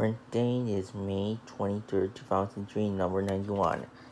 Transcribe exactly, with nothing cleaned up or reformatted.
Print date is May twenty-third, two thousand three, number ninety-one.